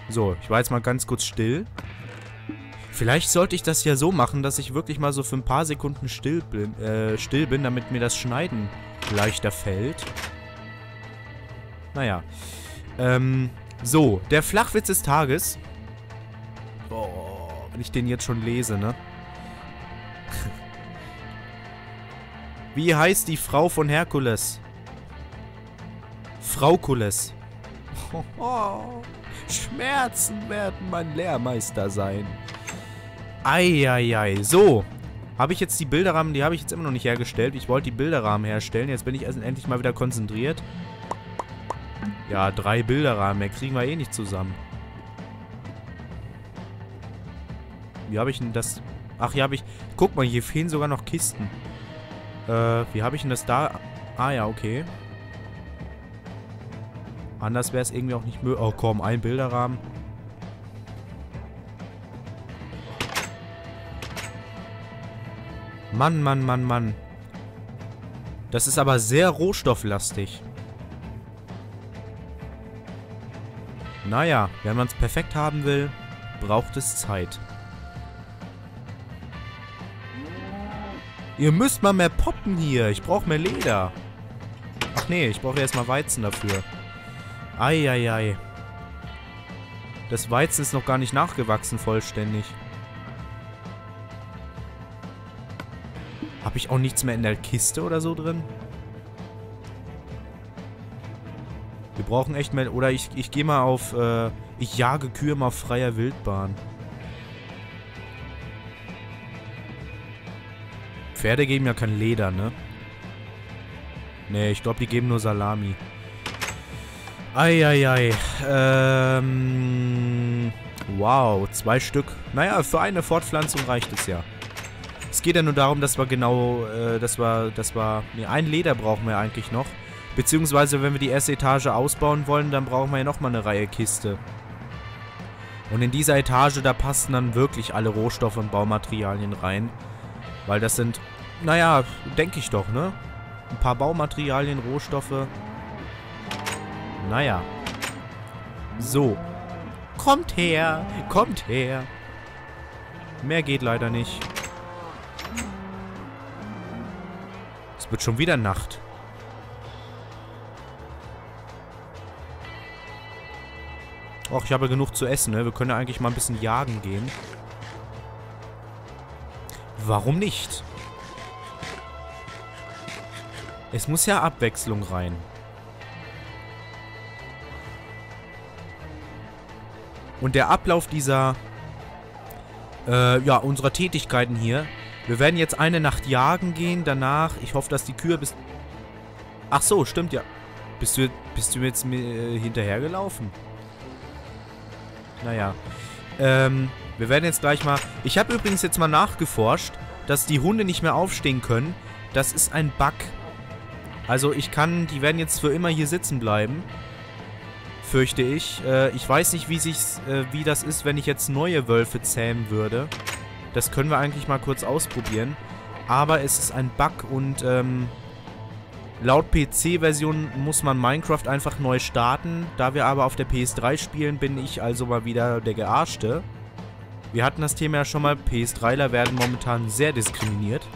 So, ich war jetzt mal ganz kurz still. Vielleicht sollte ich das ja so machen, dass ich wirklich mal so für ein paar Sekunden still bin, damit mir das Schneiden leichter fällt. Naja. So, der Flachwitz des Tages. Oh, wenn ich den jetzt schon lese, ne? Wie heißt die Frau von Herkules? Fraukules. Oh, Schmerzen werden mein Lehrmeister sein. Eieiei. So. Habe ich jetzt die Bilderrahmen, die habe ich jetzt immer noch nicht hergestellt. Ich wollte die Bilderrahmen herstellen. Jetzt bin ich erst endlich mal wieder konzentriert. Ja, 3 Bilderrahmen. Mehr kriegen wir eh nicht zusammen. Wie habe ich denn das... Ach, hier habe ich... Guck mal, hier fehlen sogar noch Kisten. Wie habe ich denn das da... Ah ja, okay. Anders wäre es irgendwie auch nicht möglich. Oh komm, ein Bilderrahmen. Mann, Mann, Mann, Mann. Das ist aber sehr rohstofflastig. Naja, wenn man es perfekt haben will, braucht es Zeit. Ihr müsst mal mehr poppen hier. Ich brauche mehr Leder. Ach nee, ich brauche erstmal Weizen dafür. Eieiei. Das Weizen ist noch gar nicht nachgewachsen vollständig. Habe ich auch nichts mehr in der Kiste oder so drin? Wir brauchen echt mehr... Oder ich gehe mal auf... ich jage Kühe mal auf freier Wildbahn. Pferde geben ja kein Leder, ne? Ne, ich glaube, die geben nur Salami. Eieiei. Wow, 2 Stück. Naja, für eine Fortpflanzung reicht es ja. Es geht ja nur darum, dass wir genau, ne, ein Leder brauchen wir eigentlich noch. Beziehungsweise, wenn wir die erste Etage ausbauen wollen, dann brauchen wir ja nochmal eine Reihe Kiste. Und in dieser Etage, da passen dann wirklich alle Rohstoffe und Baumaterialien rein. Weil das sind, naja, denke ich doch, ne? Ein paar Baumaterialien, Rohstoffe. Naja. So. Kommt her, kommt her. Mehr geht leider nicht. Es wird schon wieder Nacht. Och, ich habe genug zu essen, ne? Wir können ja eigentlich mal ein bisschen jagen gehen. Warum nicht? Es muss ja Abwechslung rein. Und der Ablauf dieser, ja, unserer Tätigkeiten hier. Wir werden jetzt eine Nacht jagen gehen, danach, ich hoffe, dass die Kühe bis... Ach so, stimmt ja. Bist du jetzt hinterhergelaufen? Naja. Wir werden jetzt gleich mal... Ich habe übrigens jetzt mal nachgeforscht, dass die Hunde nicht mehr aufstehen können. Das ist ein Bug. Also die werden jetzt für immer hier sitzen bleiben. Fürchte ich. Ich weiß nicht, wie das ist, wenn ich jetzt neue Wölfe zähmen würde. Das können wir eigentlich mal kurz ausprobieren. Aber es ist ein Bug und laut PC-Version muss man Minecraft einfach neu starten. Da wir aber auf der PS3 spielen, bin ich also mal wieder der Gearschte. Wir hatten das Thema ja schon mal. PS3ler werden momentan sehr diskriminiert.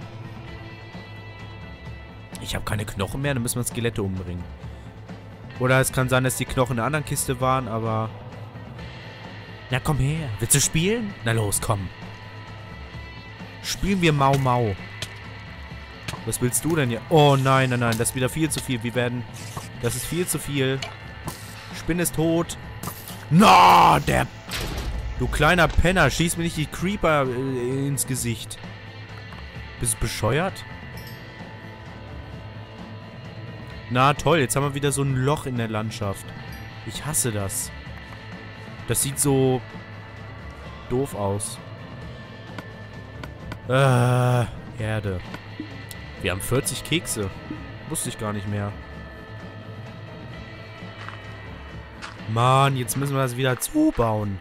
Ich habe keine Knochen mehr, dann müssen wir Skelette umbringen. Oder es kann sein, dass die Knochen in einer anderen Kiste waren, aber... Na komm her, willst du spielen? Na los, komm. Spielen wir Mau Mau. Was willst du denn hier? Oh nein, nein, nein, das ist wieder viel zu viel. Das ist viel zu viel. Spinne ist tot. Na, Du kleiner Penner, schieß mir nicht die Creeper ins Gesicht. Bist du bescheuert? Na toll, jetzt haben wir wieder so ein Loch in der Landschaft. Ich hasse das. Das sieht so doof aus. Erde. Wir haben 40 Kekse. Wusste ich gar nicht mehr. Mann, jetzt müssen wir das wieder zubauen.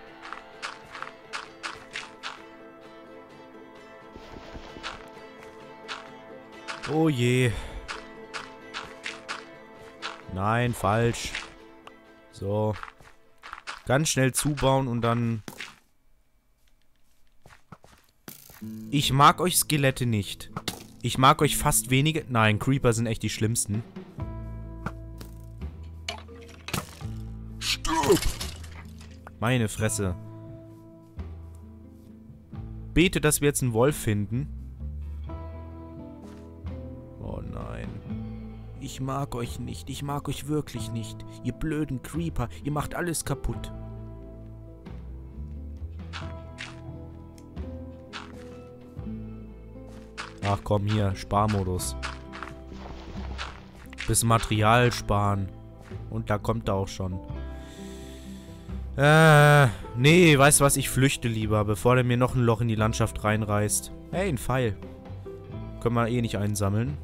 Oh je. Nein, falsch. So. Ganz schnell zubauen und dann... Ich mag euch Skelette nicht. Ich mag euch fast wenige... Nein, Creeper sind echt die schlimmsten. Stirb! Meine Fresse. Bete, dass wir jetzt einen Wolf finden. Oh nein. Ich mag euch nicht. Ich mag euch wirklich nicht. Ihr blöden Creeper. Ihr macht alles kaputt. Ach komm hier. Sparmodus. Bis Material sparen. Und da kommt er auch schon. Nee, weißt du was? Ich flüchte lieber, bevor der mir noch ein Loch in die Landschaft reinreißt. Hey, ein Pfeil. Können wir eh nicht einsammeln.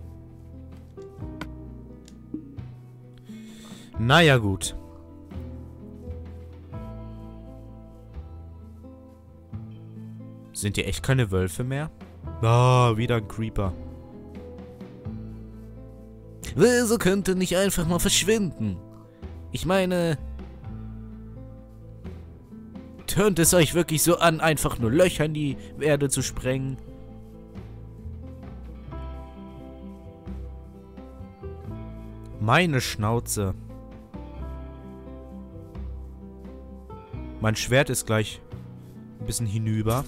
Naja, gut. Sind hier echt keine Wölfe mehr? Ah, wieder ein Creeper. Wieso könnt ihr nicht einfach mal verschwinden? Ich meine... Tönt es euch wirklich so an, einfach nur Löcher in die Erde zu sprengen? Meine Schnauze. Mein Schwert ist gleich ein bisschen hinüber.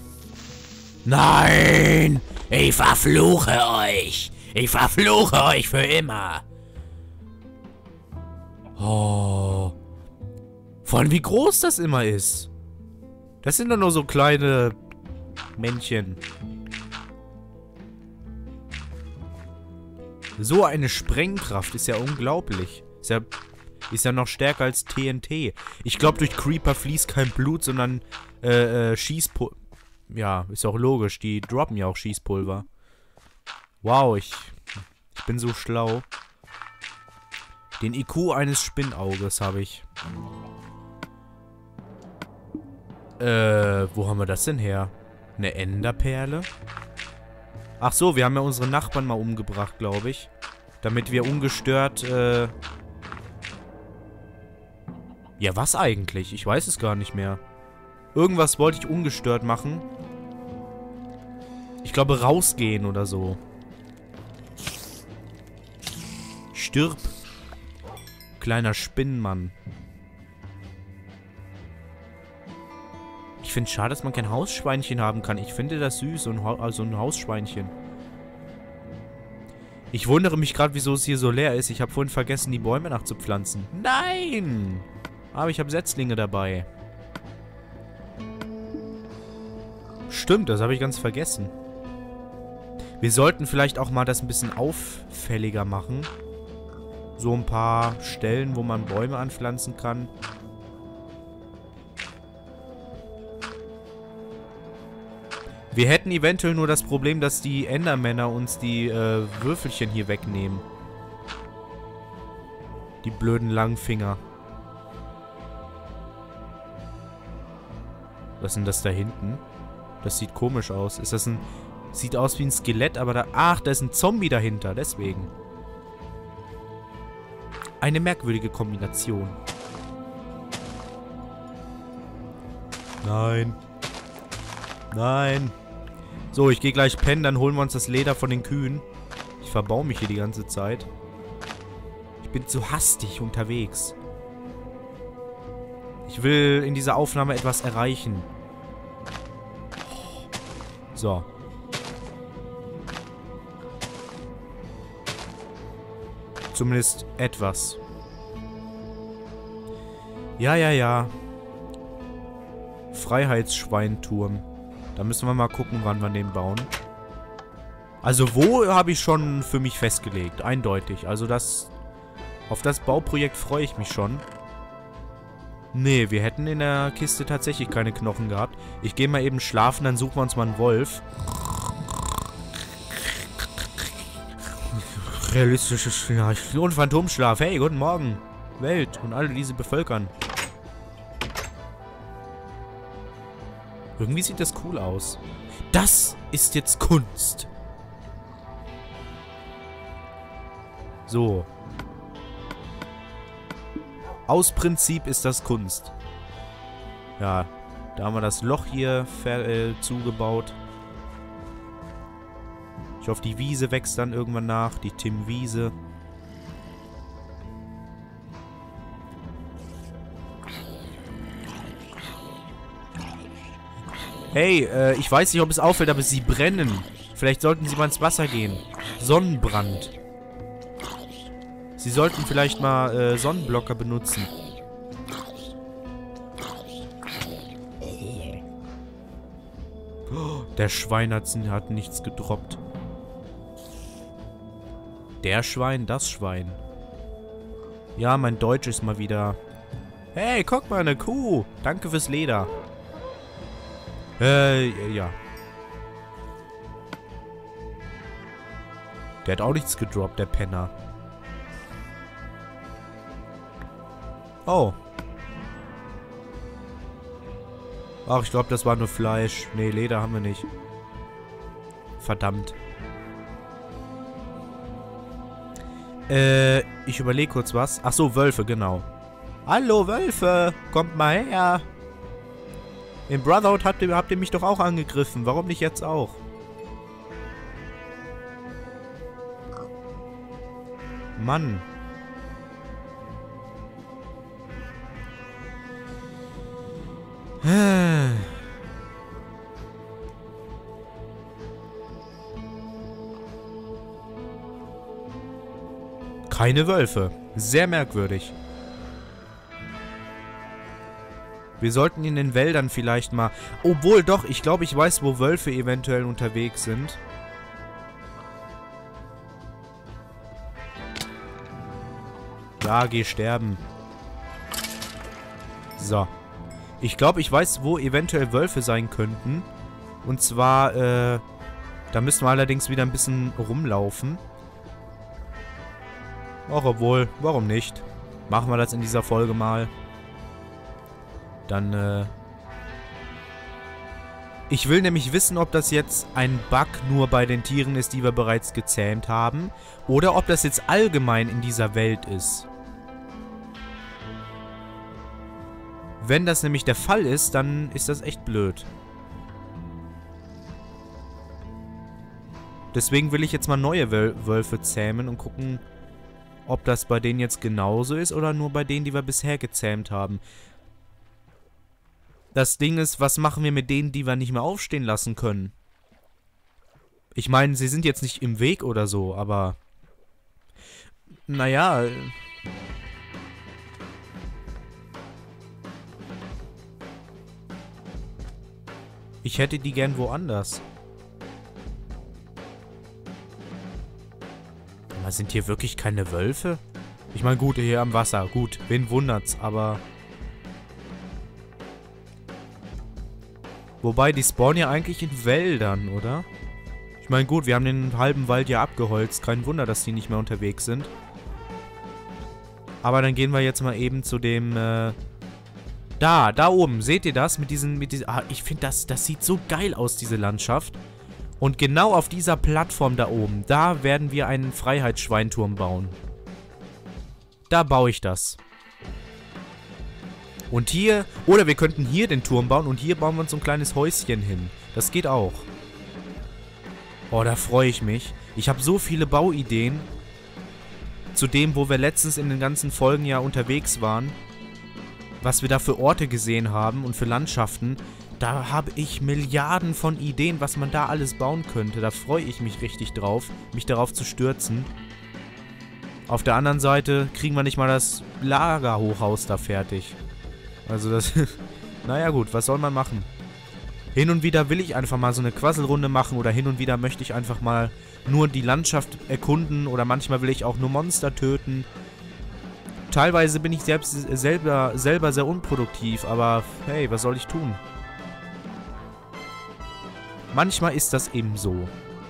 Nein! Ich verfluche euch! Ich verfluche euch für immer! Oh. Vor allem, wie groß das immer ist. Das sind doch nur so kleine Männchen. So eine Sprengkraft ist ja unglaublich. Ist ja noch stärker als TNT. Ich glaube, durch Creeper fließt kein Blut, sondern Schießpulver. Ja, ist auch logisch. Die droppen ja auch Schießpulver. Wow, ich bin so schlau. Den IQ eines Spinnauges habe ich. Wo haben wir das denn her? Eine Enderperle? Ach so, wir haben ja unsere Nachbarn mal umgebracht, glaube ich. Damit wir ungestört, Ja, was eigentlich? Ich weiß es gar nicht mehr. Irgendwas wollte ich ungestört machen. Ich glaube, rausgehen oder so. Stirb. Kleiner Spinnenmann. Ich finde es schade, dass man kein Hausschweinchen haben kann. Ich finde das süß, also ein Hausschweinchen. Ich wundere mich gerade, wieso es hier so leer ist. Ich habe vorhin vergessen, die Bäume nachzupflanzen. Nein! Aber ich habe Setzlinge dabei. Stimmt, das habe ich ganz vergessen. Wir sollten vielleicht auch mal das ein bisschen auffälliger machen. So ein paar Stellen, wo man Bäume anpflanzen kann. Wir hätten eventuell nur das Problem, dass die Endermänner uns die Würfelchen hier wegnehmen. Die blöden Langfinger. Was ist denn das da hinten? Das sieht komisch aus. Ist das ein... Sieht aus wie ein Skelett, aber da... Ach, da ist ein Zombie dahinter. Deswegen. Eine merkwürdige Kombination. Nein. Nein. So, ich gehe gleich pennen, dann holen wir uns das Leder von den Kühen. Ich verbaue mich hier die ganze Zeit. Ich bin zu hastig unterwegs. Ich will in dieser Aufnahme etwas erreichen. So. Zumindest etwas. Ja, ja, ja. Freiheitsschweinturm. Da müssen wir mal gucken, wann wir den bauen. Also wo habe ich schon für mich festgelegt. Eindeutig. Also das... Auf das Bauprojekt freue ich mich schon. Nee, wir hätten in der Kiste tatsächlich keine Knochen gehabt. Ich gehe mal eben schlafen, dann suchen wir uns mal einen Wolf. Realistisches Schlaf. Und Phantomschlaf. Hey, guten Morgen. Welt und alle, die sie bevölkern. Irgendwie sieht das cool aus. Das ist jetzt Kunst. So. Aus Prinzip ist das Kunst. Ja, da haben wir das Loch hier zugebaut. Ich hoffe, die Wiese wächst dann irgendwann nach. Die Tim-Wiese. Hey, ich weiß nicht, ob es auffällt, aber sie brennen. Vielleicht sollten sie mal ins Wasser gehen. Sonnenbrand. Sie sollten vielleicht mal Sonnenblocker benutzen. Oh, der Schwein hat nichts gedroppt. Der Schwein, das Schwein. Ja, mein Deutsch ist mal wieder... Hey, guck mal, eine Kuh. Danke fürs Leder. Ja. Der hat auch nichts gedroppt, der Penner. Oh. Ach, ich glaube, das war nur Fleisch. Nee, Leder haben wir nicht. Verdammt. Ich überlege kurz was. Ach so, Wölfe, genau. Hallo, Wölfe! Kommt mal her! In Brotherhood habt ihr mich doch auch angegriffen. Warum nicht jetzt auch? Mann. Keine Wölfe. Sehr merkwürdig. Wir sollten in den Wäldern vielleicht mal... Obwohl, doch, ich glaube, ich weiß, wo Wölfe eventuell unterwegs sind. Ja, geh sterben. So. Ich glaube, ich weiß, wo eventuell Wölfe sein könnten. Und zwar, da müssen wir allerdings wieder ein bisschen rumlaufen. Auch obwohl, warum nicht? Machen wir das in dieser Folge mal. Dann, ich will nämlich wissen, ob das jetzt ein Bug nur bei den Tieren ist, die wir bereits gezähmt haben. Oder ob das jetzt allgemein in dieser Welt ist. Wenn das nämlich der Fall ist, dann ist das echt blöd. Deswegen will ich jetzt mal neue Wölfe zähmen und gucken, ob das bei denen jetzt genauso ist oder nur bei denen, die wir bisher gezähmt haben. Das Ding ist, was machen wir mit denen, die wir nicht mehr aufstehen lassen können? Ich meine, sie sind jetzt nicht im Weg oder so, aber... Naja... Ich hätte die gern woanders. Aber sind hier wirklich keine Wölfe? Ich meine, gut, hier am Wasser. Gut, wen wundert's, aber... Wobei, die spawnen ja eigentlich in Wäldern, oder? Ich meine, gut, wir haben den halben Wald ja abgeholzt. Kein Wunder, dass die nicht mehr unterwegs sind. Aber dann gehen wir jetzt mal eben zu dem, Da oben. Seht ihr das? Mit diesen... ich finde, das sieht so geil aus, diese Landschaft. Und genau auf dieser Plattform da oben, da werden wir einen Freiheitsschweinturm bauen. Da baue ich das. Und hier... Oder wir könnten hier den Turm bauen und hier bauen wir uns so ein kleines Häuschen hin. Das geht auch. Oh, da freue ich mich. Ich habe so viele Bauideen. Zu dem, wo wir letztens in den ganzen Folgen ja unterwegs waren. Was wir da für Orte gesehen haben und für Landschaften. Da habe ich Milliarden von Ideen, was man da alles bauen könnte. Da freue ich mich richtig drauf, mich darauf zu stürzen. Auf der anderen Seite kriegen wir nicht mal das Lagerhochhaus da fertig. Also das... Naja gut, was soll man machen? Hin und wieder will ich einfach mal so eine Quasselrunde machen oder hin und wieder möchte ich einfach mal nur die Landschaft erkunden oder manchmal will ich auch nur Monster töten. Teilweise bin ich selber sehr unproduktiv, aber hey, was soll ich tun? Manchmal ist das eben so.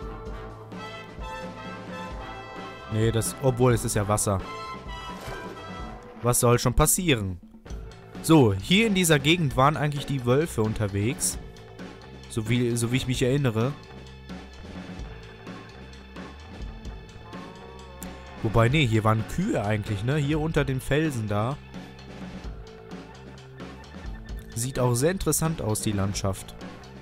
Nee, obwohl, es ist ja Wasser. Was soll schon passieren? So, hier in dieser Gegend waren eigentlich die Wölfe unterwegs. So wie ich mich erinnere. Wobei, nee, hier waren Kühe eigentlich, ne? Hier unter den Felsen da. Sieht auch sehr interessant aus, die Landschaft.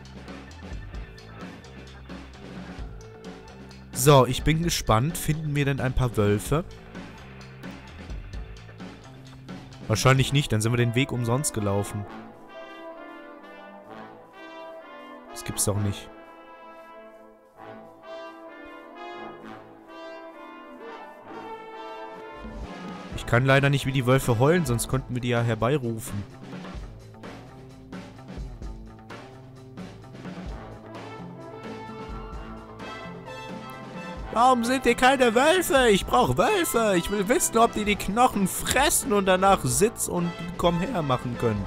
So, ich bin gespannt. Finden wir denn ein paar Wölfe? Wahrscheinlich nicht, dann sind wir den Weg umsonst gelaufen. Das gibt's doch nicht. Ich kann leider nicht wie die Wölfe heulen, sonst könnten wir die ja herbeirufen. Warum sind hier keine Wölfe? Ich brauche Wölfe. Ich will wissen, ob die Knochen fressen und danach Sitz und komm her machen können.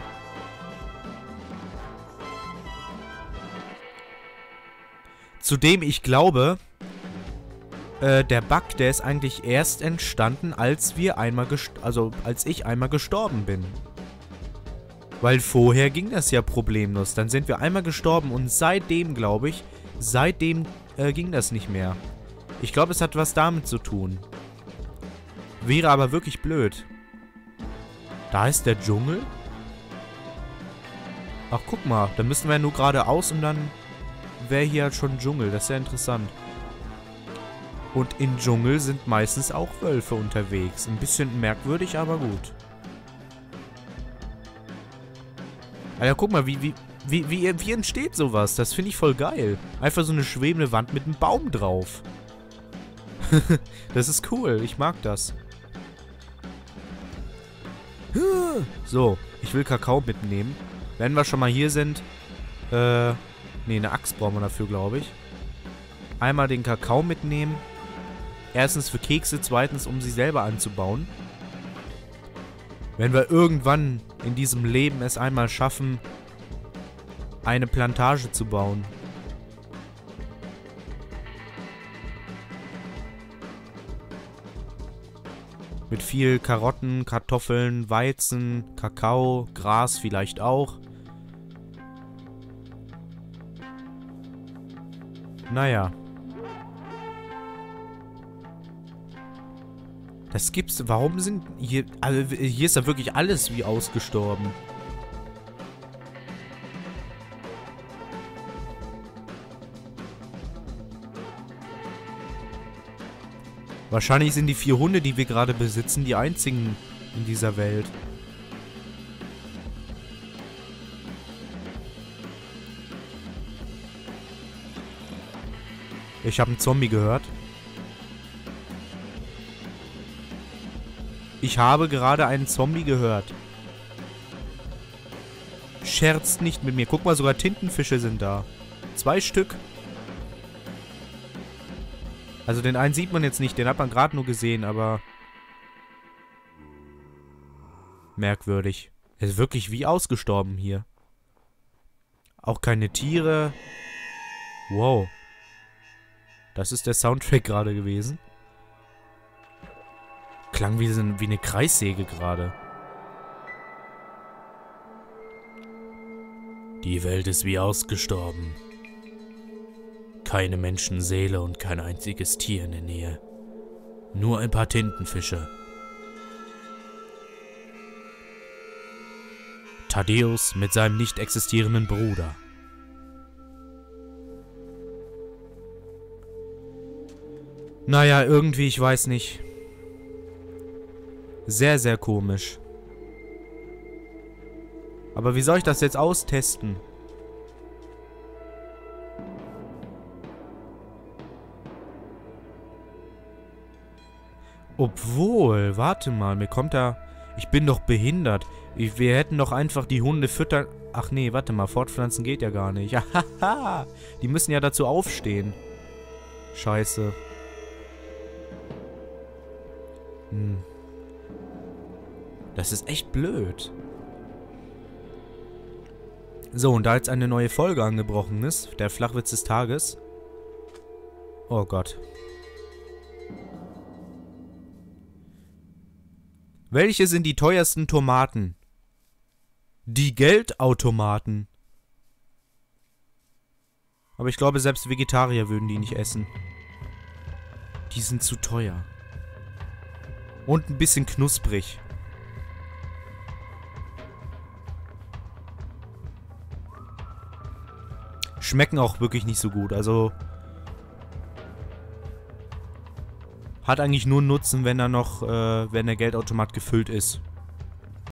Zudem, ich glaube, der Bug, der ist eigentlich erst entstanden, als wir einmal als ich einmal gestorben bin. Weil vorher ging das ja problemlos. Dann sind wir einmal gestorben und seitdem, glaube ich, ging das nicht mehr. Ich glaube, es hat was damit zu tun. Wäre aber wirklich blöd. Da ist der Dschungel. Ach, guck mal. Da müssen wir ja nur geradeaus und dann wäre hier halt schon Dschungel. Das ist ja interessant. Und im Dschungel sind meistens auch Wölfe unterwegs. Ein bisschen merkwürdig, aber gut. Alter, guck mal, wie entsteht sowas? Das finde ich voll geil. Einfach so eine schwebende Wand mit einem Baum drauf. Das ist cool. Ich mag das. So, ich will Kakao mitnehmen. Wenn wir schon mal hier sind. Ne, eine Axt brauchen wir dafür, glaube ich. Einmal den Kakao mitnehmen. Erstens für Kekse, zweitens, um sie selber anzubauen. Wenn wir irgendwann in diesem Leben es einmal schaffen, eine Plantage zu bauen. Mit viel Karotten, Kartoffeln, Weizen, Kakao, Gras vielleicht auch. Naja. Das gibt's. Warum sind hier... Also hier ist ja wirklich alles wie ausgestorben. Wahrscheinlich sind die 4 Hunde, die wir gerade besitzen, die einzigen in dieser Welt. Ich habe einen Zombie gehört. Ich habe gerade einen Zombie gehört. Scherzt nicht mit mir. Guck mal, sogar Tintenfische sind da. 2 Stück. Also den einen sieht man jetzt nicht, den hat man gerade nur gesehen, aber... Merkwürdig. Er ist wirklich wie ausgestorben hier. Auch keine Tiere. Wow. Das ist der Soundtrack gerade gewesen. Klang wie eine Kreissäge gerade. Die Welt ist wie ausgestorben. Keine Menschenseele und kein einziges Tier in der Nähe. Nur ein paar Tintenfische. Thaddeus mit seinem nicht existierenden Bruder. Naja, irgendwie, ich weiß nicht. Sehr, sehr komisch. Aber wie soll ich das jetzt austesten? Obwohl, warte mal, mir kommt da... Ich bin doch behindert. Wir hätten doch einfach die Hunde füttern... Ach nee, warte mal, fortpflanzen geht ja gar nicht. Hahaha, die müssen ja dazu aufstehen. Scheiße. Das ist echt blöd. So, und da jetzt eine neue Folge angebrochen ist, der Flachwitz des Tages. Oh Gott. Welche sind die teuersten Tomaten? Die Geldautomaten. Aber ich glaube, selbst Vegetarier würden die nicht essen. Die sind zu teuer. Und ein bisschen knusprig. schmecken auch wirklich nicht so gut. Also hat eigentlich nur einen Nutzen, wenn er noch, wenn der Geldautomat gefüllt ist.